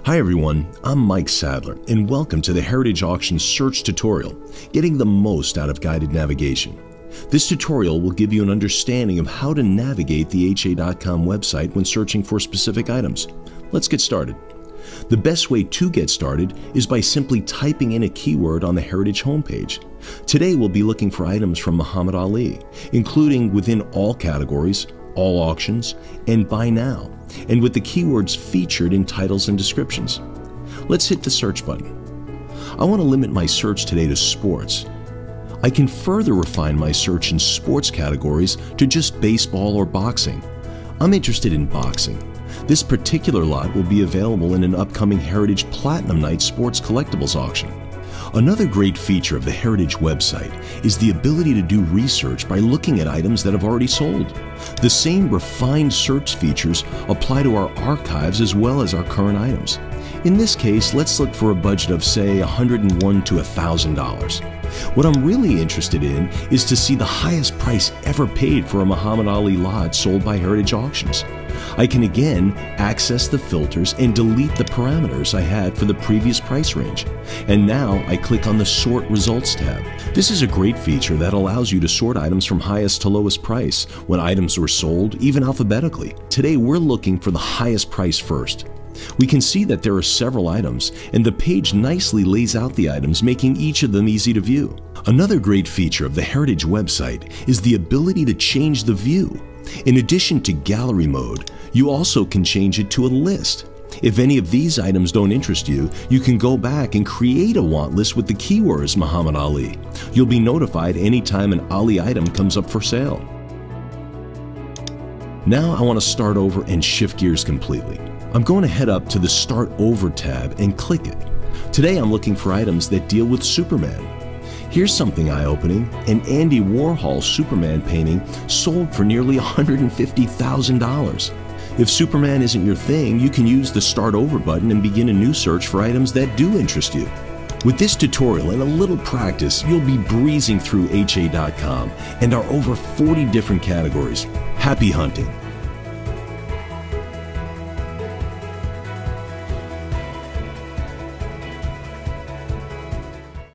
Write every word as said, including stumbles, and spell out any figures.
Hi everyone, I'm Mike Sadler and welcome to the Heritage Auctions search tutorial, getting the most out of guided navigation. This tutorial will give you an understanding of how to navigate the H A dot com website when searching for specific items. Let's get started. The best way to get started is by simply typing in a keyword on the Heritage homepage. Today we'll be looking for items from Muhammad Ali, including within all categories, all auctions, and buy now, and with the keywords featured in titles and descriptions. Let's hit the search button. I want to limit my search today to sports. I can further refine my search in sports categories to just baseball or boxing. I'm interested in boxing. This particular lot will be available in an upcoming Heritage Platinum Night Sports Collectibles auction. Another great feature of the Heritage website is the ability to do research by looking at items that have already sold. The same refined search features apply to our archives as well as our current items. In this case, let's look for a budget of, say, one hundred one dollars to one thousand dollars. What I'm really interested in is to see the highest price ever paid for a Muhammad Ali lot sold by Heritage Auctions. I can again access the filters and delete the parameters I had for the previous price range. And now I click on the Sort Results tab. This is a great feature that allows you to sort items from highest to lowest price when items were sold, even alphabetically. Today we're looking for the highest price first. We can see that there are several items, and the page nicely lays out the items, making each of them easy to view. Another great feature of the Heritage website is the ability to change the view. In addition to gallery mode, you also can change it to a list. If any of these items don't interest you, you can go back and create a want list with the keywords Muhammad Ali. You'll be notified anytime an Ali item comes up for sale. Now I want to start over and shift gears completely. I'm going to head up to the Start Over tab and click it. Today I'm looking for items that deal with Superman. Here's something eye-opening: an Andy Warhol Superman painting sold for nearly one hundred fifty thousand dollars. If Superman isn't your thing, you can use the Start Over button and begin a new search for items that do interest you. With this tutorial and a little practice, you'll be breezing through H A dot com and our over forty different categories. Happy hunting!